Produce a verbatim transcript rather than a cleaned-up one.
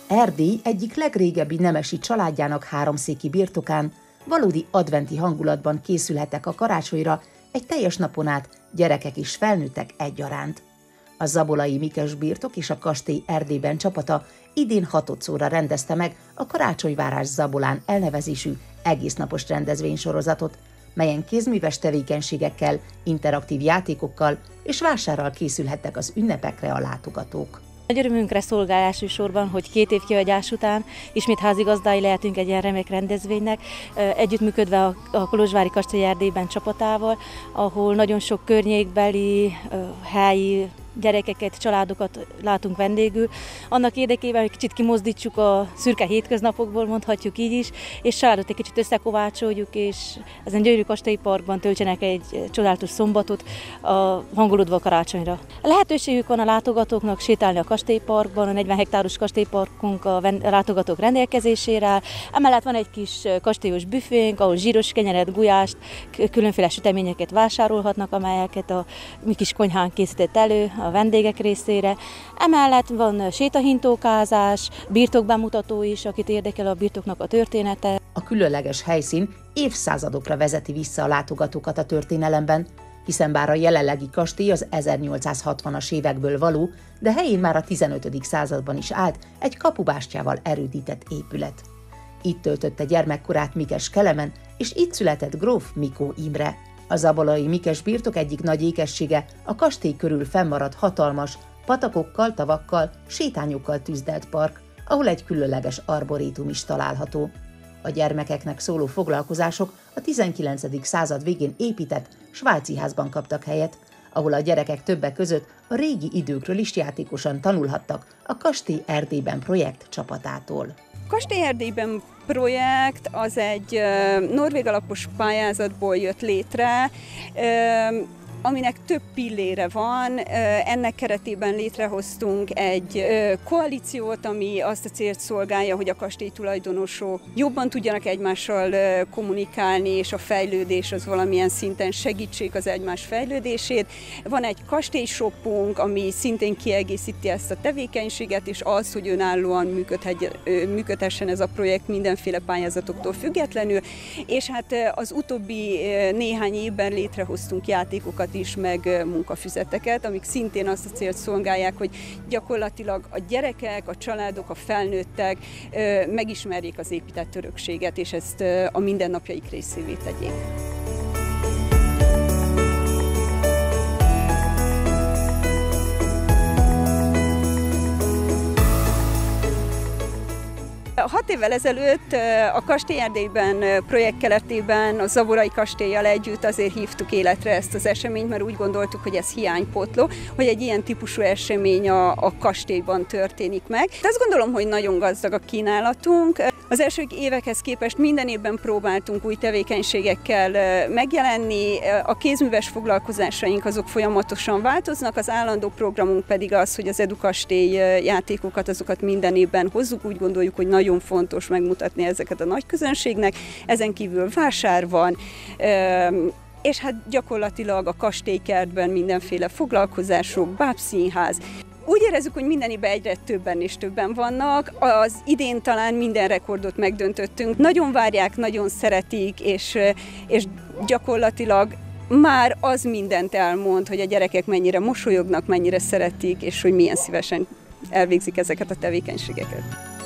Erdély egyik legrégebbi nemesi családjának háromszéki birtokán valódi adventi hangulatban készülhettek a karácsonyra egy teljes napon át, gyerekek és felnőttek egyaránt. A zabolai Mikes birtok és a kastély Erdélyben csapata idén hatodszorra rendezte meg a Karácsonyvárás Zabolán elnevezésű egésznapos rendezvénysorozatot, melyen kézműves tevékenységekkel, interaktív játékokkal és vásárral készülhettek az ünnepekre a látogatók. Nagy örömünkre szolgál elsősorban, hogy két év kihagyás után ismét házigazdái lehetünk egy ilyen remek rendezvénynek, együttműködve a Kolozsvári Kastély Erdélyben csapatával, ahol nagyon sok környékbeli, helyi gyerekeket, családokat látunk vendégül. Annak érdekében, hogy kicsit kimozdítsuk a szürke hétköznapokból, mondhatjuk így is, és családot egy kicsit összekovácsoljuk, és ezen gyönyörű kastélyparkban töltsenek egy csodálatos szombatot, a, hangolódva a karácsonyra. Lehetőségük van a látogatóknak sétálni a kastélyparkban, a negyven hektáros kastélyparkunk a látogatók rendelkezésére. Emellett van egy kis kastélyos büfénk, ahol zsíros kenyeret, gulyást, különféle süteményeket vásárolhatnak, amelyeket a mi kis konyhán készített elő a vendégek részére. Emellett van sétahintókázás, birtokbemutató is, akit érdekel a birtoknak a története. A különleges helyszín évszázadokra vezeti vissza a látogatókat a történelemben, hiszen bár a jelenlegi kastély az ezernyolcszázhatvanas évekből való, de helyén már a tizenötödik században is állt egy kapubástyával erődített épület. Itt töltötte gyermekkorát Mikes Kelemen, és itt született gróf Mikó Imre. A zabolai Mikes birtok egyik nagy ékessége a kastély körül fennmaradt hatalmas, patakokkal, tavakkal, sétányokkal tüzdelt park, ahol egy különleges arborétum is található. A gyermekeknek szóló foglalkozások a tizenkilencedik század végén épített svájci házban kaptak helyet, ahol a gyerekek többek között a régi időkről is játékosan tanulhattak a Kastély Erdélyben projekt csapatától. Kastély Erdélyben projekt az egy norvég alapos pályázatból jött létre, aminek több pillére van. Ennek keretében létrehoztunk egy koalíciót, ami azt a célt szolgálja, hogy a kastély tulajdonosok jobban tudjanak egymással kommunikálni, és a fejlődés az valamilyen szinten segítsék az egymás fejlődését. Van egy kastélyshopunk, ami szintén kiegészíti ezt a tevékenységet, és az, hogy önállóan működhessen ez a projekt mindenféle pályázatoktól függetlenül. És hát az utóbbi néhány évben létrehoztunk játékokat is, meg munkafüzeteket, amik szintén azt a célt szolgálják, hogy gyakorlatilag a gyerekek, a családok, a felnőttek megismerjék az épített örökséget, és ezt a mindennapjaik részévé tegyék. Hat évvel ezelőtt a Kastély Erdélyben projekt keretében a zabolai kastéllyal együtt azért hívtuk életre ezt az eseményt, mert úgy gondoltuk, hogy ez hiánypótló, hogy egy ilyen típusú esemény a, a kastélyban történik meg. De azt gondolom, hogy nagyon gazdag a kínálatunk. Az első évekhez képest minden évben próbáltunk új tevékenységekkel megjelenni, a kézműves foglalkozásaink azok folyamatosan változnak, az állandó programunk pedig az, hogy az Edukastély játékokat, azokat minden évben hozzuk, úgy gondoljuk, hogy nagyon fontos megmutatni ezeket a nagy közönségnek, ezen kívül vásár van, és hát gyakorlatilag a kastélykertben mindenféle foglalkozások, bábszínház. Úgy érezzük, hogy minden évben egyre többen és többen vannak. Az idén talán minden rekordot megdöntöttünk. Nagyon várják, nagyon szeretik, és, és gyakorlatilag már az mindent elmond, hogy a gyerekek mennyire mosolyognak, mennyire szeretik, és hogy milyen szívesen elvégzik ezeket a tevékenységeket.